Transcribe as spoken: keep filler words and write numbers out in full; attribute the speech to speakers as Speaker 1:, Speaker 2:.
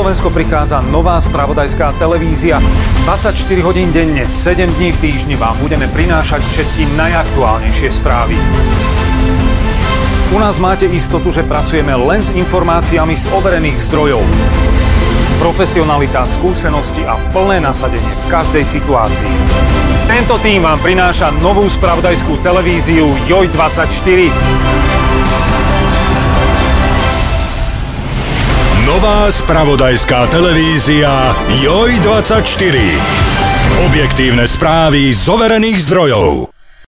Speaker 1: Slovensko prichádza nová spravodajská televízia. dvadsaťštyri hodín denne, sedem dní v týždni vám budeme prinášať všetky najaktuálnejšie správy. U nás máte istotu, že pracujeme len s informáciami z overených zdrojov. Profesionalita, skúsenosti a plné nasadenie v každej situácii. Tento tím vám prináša novú spravodajskú televíziu Joj dvadsaťštyri.
Speaker 2: Nová spravodajská televízia Joj dvadsaťštyri. Objektívne správy z overených zdrojov.